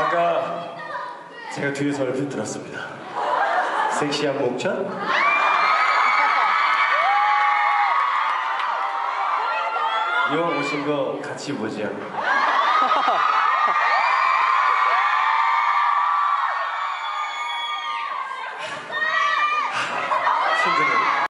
아까 제가 뒤에서 얼핏 들었습니다. 섹시한 목천? 이왕 오신 거 같이 보죠.